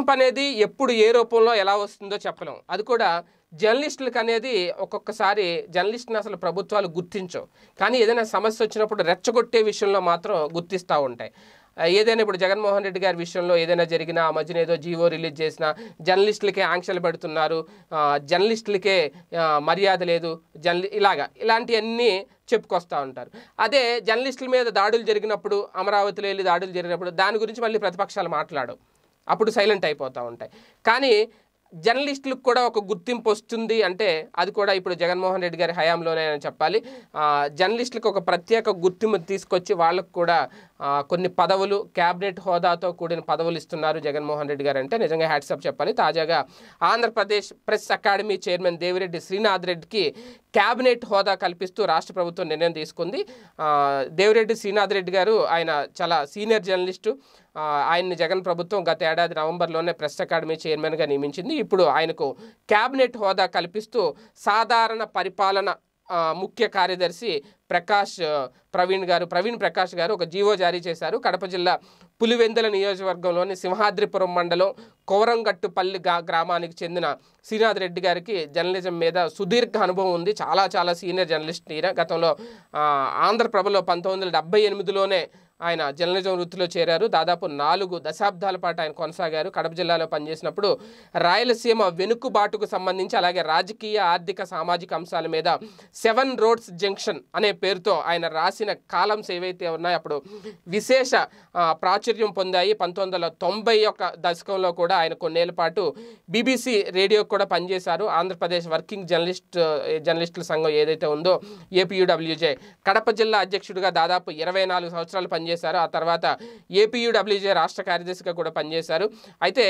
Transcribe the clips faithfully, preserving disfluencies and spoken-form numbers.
గుర్తింపు అనేది ఎప్పుడు ఏ రూపంలో ఎలా వస్తుందో చెప్పలేం. అది కూడా జర్నలిస్టులకు అనేది ఒక్కొక్కసారి జర్నలిస్టుని అసలు ప్రభుత్వాలు గుర్తించవు, కానీ ఏదైనా సమస్య వచ్చినప్పుడు రెచ్చగొట్టే విషయంలో మాత్రం గుర్తిస్తూ ఉంటాయి. ఏదైనా ఇప్పుడు జగన్మోహన్ రెడ్డి గారి విషయంలో ఏదైనా జరిగినా, ఆ మధ్యన ఏదో జీవో రిలీజ్ చేసినా జర్నలిస్టులకే ఆంక్షలు పెడుతున్నారు, జర్నలిస్టులకే మర్యాద లేదు, జర్నలి ఇలాగా ఇలాంటివన్నీ చెప్పుకొస్తూ ఉంటారు. అదే జర్నలిస్టుల మీద దాడులు జరిగినప్పుడు, అమరావతిలో వెళ్ళి దాడులు జరిగినప్పుడు దాని గురించి మళ్ళీ ప్రతిపక్షాలు మాట్లాడవు, అప్పుడు సైలెంట్ అయిపోతూ ఉంటాయి. కానీ జర్నలిస్టులకు కూడా ఒక గుర్తింపు వస్తుంది అంటే అది కూడా ఇప్పుడు జగన్మోహన్ రెడ్డి గారి హయాంలోనే అని చెప్పాలి. జర్నలిస్టులకు ఒక ప్రత్యేక గుర్తింపు తీసుకొచ్చి వాళ్ళకు కూడా కొన్ని పదవులు, క్యాబినెట్ హోదాతో కూడిన పదవులు ఇస్తున్నారు జగన్మోహన్ రెడ్డి గారు అంటే నిజంగా హ్యాట్సాప్ చెప్పాలి. తాజాగా Andhra Pradesh press academy chairman Devireddy Srinath రెడ్డికి క్యాబినెట్ హోదా కల్పిస్తూ రాష్ట్ర ప్రభుత్వం నిర్ణయం తీసుకుంది. దేవిరెడ్డి శ్రీనాథ్ రెడ్డి గారు ఆయన చాలా సీనియర్ జర్నలిస్టు. ఆయన్ని జగన్ ప్రభుత్వం గత ఏడాది నవంబర్లోనే ప్రెస్ అకాడమీ చైర్మన్గా నియమించింది. ఇప్పుడు ఆయనకు క్యాబినెట్ హోదా కల్పిస్తూ సాధారణ పరిపాలన ముఖ్య కార్యదర్శి ప్రకాష్ ప్రవీణ్ గారు ప్రవీణ్ ప్రకాష్ గారు ఒక జీవో జారీ చేశారు. కడప జిల్లా పులివెందుల నియోజకవర్గంలోని సింహాద్రిపురం మండలం కోరంగట్టుపల్లి గ్రామానికి చెందిన శ్రీనాథ్ రెడ్డి గారికి జర్నలిజం మీద సుదీర్ఘ అనుభవం ఉంది. చాలా చాలా సీనియర్ జర్నలిస్ట్ ఈయన. గతంలో ఆంధ్రప్రభలో పంతొమ్మిది వందల డెబ్బై ఎనిమిదిలోనే ఆయన జర్నలిజం వృత్తిలో చేరారు. దాదాపు నాలుగు దశాబ్దాల పాటు ఆయన కొనసాగారు. కడప జిల్లాలో పనిచేసినప్పుడు రాయలసీమ వెనుకబాటుకు సంబంధించి అలాగే రాజకీయ, ఆర్థిక, సామాజిక అంశాల మీద సెవెన్ రోడ్స్ జంక్షన్ అనే పేరుతో ఆయన రాసిన కాలమ్స్ ఏవైతే ఉన్నాయో అప్పుడు విశేష ప్రాచుర్యం పొందాయి. పంతొమ్మిది వందల తొంభై ఒక దశకంలో కూడా ఆయన కొన్నేళ్ల పాటు బీబీసీ రేడియోకి కూడా పనిచేశారు. ఆంధ్రప్రదేశ్ వర్కింగ్ జర్నలిస్ట్ జర్నలిస్టుల సంఘం ఏదైతే ఉందో ఏపీయూడబ్ల్యూజే కడప జిల్లా అధ్యక్షుడిగా దాదాపు ఇరవై నాలుగు సంవత్సరాలు పనిచేశారు. ఆ తర్వాత ఏపీయూడబ్ల్యూజే రాష్ట్ర కార్యదర్శిగా కూడా పనిచేశారు. అయితే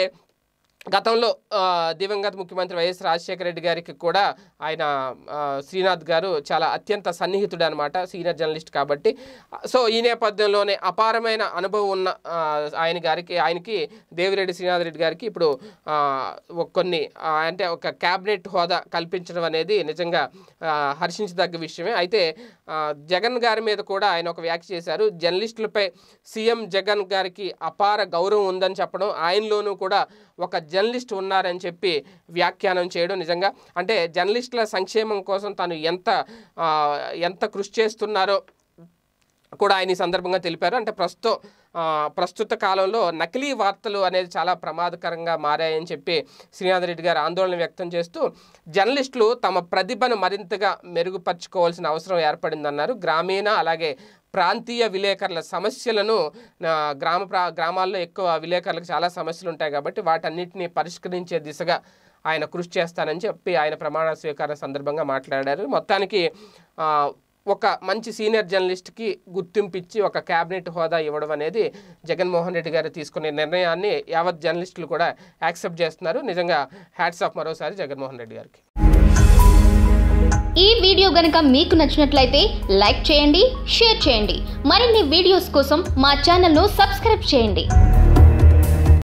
గతంలో దివంగత ముఖ్యమంత్రి వైఎస్ రాజశేఖర రెడ్డి గారికి కూడా ఆయన శ్రీనాథ్ గారు చాలా అత్యంత సన్నిహితుడు అనమాట, సీనియర్ జర్నలిస్ట్ కాబట్టి. సో ఈ నేపథ్యంలోనే అపారమైన అనుభవం ఉన్న ఆయన గారికి ఆయనకి దేవిరెడ్డి శ్రీనాథ్ రెడ్డి గారికి ఇప్పుడు కొన్ని అంటే ఒక క్యాబినెట్ హోదా కల్పించడం అనేది నిజంగా హర్షించదగ్గ విషయమే. అయితే జగన్ గారి మీద కూడా ఆయన ఒక వ్యాఖ్య చేశారు. జర్నలిస్టులపై సీఎం జగన్ గారికి అపార గౌరవం ఉందని చెప్పడం, ఆయనలోనూ కూడా ఒక జర్నలిస్ట్ ఉన్నారని చెప్పి వ్యాఖ్యానం చేయడం నిజంగా అంటే జర్నలిస్టుల సంక్షేమం కోసం తాను ఎంత ఎంత కృషి చేస్తున్నారో కూడా ఆయన ఈ సందర్భంగా తెలిపారు. అంటే ప్రస్తుతం ప్రస్తుత కాలంలో నకిలీ వార్తలు అనేది చాలా ప్రమాదకరంగా మారాయని చెప్పి శ్రీనాథ్ రెడ్డి గారు ఆందోళన వ్యక్తం చేస్తూ జర్నలిస్టులు తమ ప్రతిభను మరింతగా మెరుగుపరుచుకోవాల్సిన అవసరం ఏర్పడిందన్నారు. గ్రామీణ అలాగే ప్రాంతీయ విలేకరుల సమస్యలను గ్రామ ప్రా గ్రామాల్లో ఎక్కువ విలేకరులకు చాలా సమస్యలు ఉంటాయి కాబట్టి వాటన్నిటిని పరిష్కరించే దిశగా ఆయన కృషి చేస్తానని చెప్పి ఆయన ప్రమాణ స్వీకార సందర్భంగా మాట్లాడారు. మొత్తానికి ఒక మంచి సీనియర్ జర్నలిస్ట్కి గుర్తింపు ఇచ్చి ఒక క్యాబినెట్ హోదా ఇవ్వడం అనేది జగన్మోహన్ రెడ్డి గారు తీసుకునే నిర్ణయాన్ని యావత్ జర్నలిస్టులు కూడా యాక్సెప్ట్ చేస్తున్నారు. నిజంగా హ్యాట్స్ ఆఫ్ మరోసారి జగన్మోహన్ రెడ్డి గారికి. ఈ వీడియో గనుక మీకు నచ్చినట్లయితే లైక్ చేయండి, షేర్ చేయండి. మరిన్ని వీడియోస్ కోసం మా ఛానల్ను సబ్స్క్రైబ్ చేయండి.